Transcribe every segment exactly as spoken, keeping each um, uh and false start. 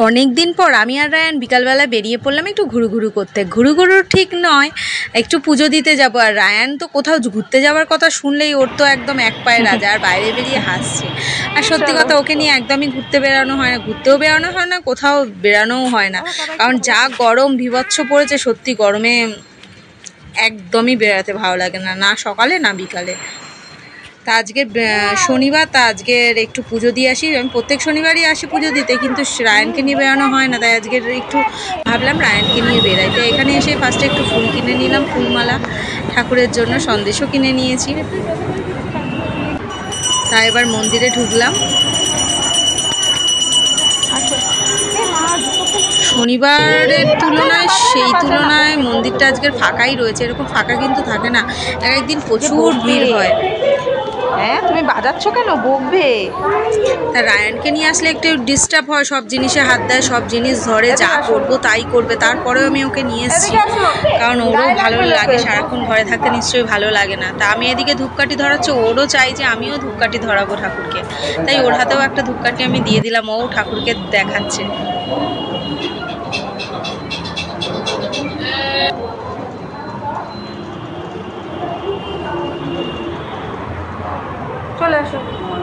অনেক দিন পর আমি আর রায়ান বিকালবেলা বেরিয়ে পড়লাম একটু ঘুরু ঘুরু করতে। ঘুরু ঘুরু ঠিক নয়, একটু পুজো দিতে যাব। আর রায়ান তো কোথাও ঘুরতে যাওয়ার কথা শুনলেই ওর তো একদম এক পায়ে রাজা, আর বাইরে বেরিয়ে হাসছে। আর সত্যি কথা, ওকে নিয়ে একদমই ঘুরতে বেরানো হয় না, ঘুরতেও বেরানো হয় না, কোথাও বেরানোও হয় না। কারণ যা গরম বিভৎস পড়েছে, সত্যি গরমে একদমই বেরাতে ভালো লাগে না, না সকালে না বিকালে। তা আজকে শনিবার, তা আজকের একটু পুজো দিয়ে আসি। আমি প্রত্যেক শনিবারই আসি পুজো দিতে, কিন্তু রায়ানকে নিয়ে বেরানো হয় না, তাই আজকের একটু ভাবলাম রায়ানকে নিয়ে বেরাই। তো এখানে এসে ফার্স্টে একটু ফুল কিনে নিলাম, ফুলমালা ঠাকুরের জন্য, সন্দেশও কিনে নিয়েছি। তাই এবার মন্দিরে ঢুকলাম। শনিবারের তুলনায় সেই তুলনায় মন্দিরটা আজকের ফাঁকাই রয়েছে। এরকম ফাঁকা কিন্তু থাকে না, এক একদিন প্রচুর ভিড় হয়। হ্যাঁ, তুমি বাজাচ্ছ কেন? বকবে। তা রায়ানকে নিয়ে আসলে একটু ডিস্টার্ব হয়, সব জিনিসে হাত দেয়, সব জিনিস ধরে, যা করবো তাই করবে। তারপরেও আমি ওকে নিয়ে এসেছি, কারণ ওরও ভালো লাগে, সারাক্ষণ ঘরে থাকতে নিশ্চয়ই ভালো লাগে না। তা আমি এদিকে ধূপকাঠি ধরাচ্ছি, ওরও চাই যে আমিও ধূপকাঠি ধরাবো ঠাকুরকে, তাই ওর হাতেও একটা ধূপকাঠি আমি দিয়ে দিলাম, ও ঠাকুরকে দেখাচ্ছে। চলে আসো।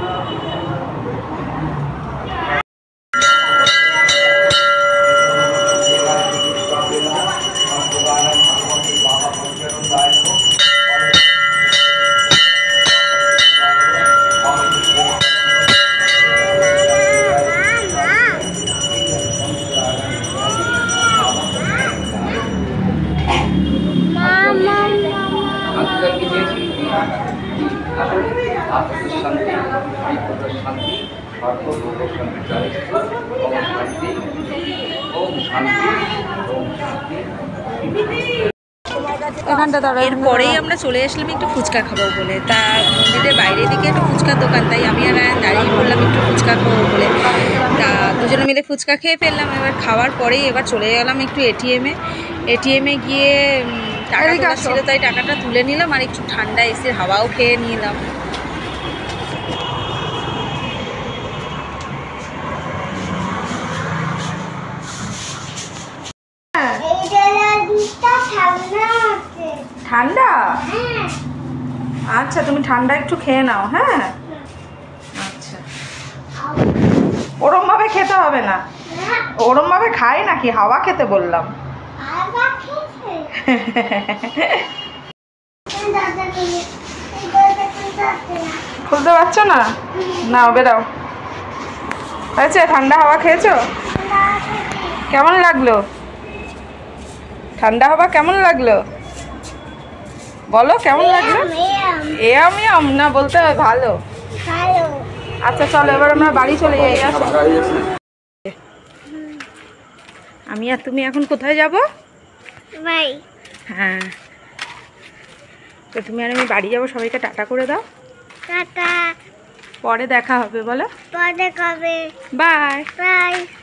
এরপরেই আমরা চলে আসলাম একটু ফুচকা খাবো বলে। তা মন্দিরের বাইরের দিকে একটা ফুচকার দোকান, তাই আমি আর দাঁড়িয়ে পড়লাম একটু ফুচকা খাবো বলে। তা দুজনে মিলে ফুচকা খেয়ে ফেললাম। এবার খাওয়ার পরেই এবার চলে গেলাম একটু এটিএমে। এটিএমে গিয়ে টাকা ছিল, তাই টাকাটা তুলে নিলাম, আর একটু ঠান্ডা এসির হাওয়াও খেয়ে নিলাম। ঠান্ডা? আচ্ছা, তুমি ঠান্ডা একটু খেয়ে নাও। হ্যাঁ, আচ্ছা। ওরম ভাবে খেতে হবে না, ওরম ভাবে খাই নাকি? হাওয়া খেতে বললাম। খুলতে পারছো না? নাও, বেরাও। হয়েছে? ঠান্ডা হাওয়া খেয়েছো? কেমন লাগলো? ঠান্ডা হাওয়া কেমন লাগলো বলো, কেমন লাগলো? এ আমি আম না বলতে হয় ভালো। আচ্ছা চলো, এবার আমরা বাড়ি চলে যাই। আমি আর তুমি এখন কোথায় যাবো? হ্যাঁ, তো তুমি আর আমি বাড়ি যাবো। সবাইকে টাটা করে দাও। টাটা, পরে দেখা হবে বলো। পরে দেখা হবে। Bye by.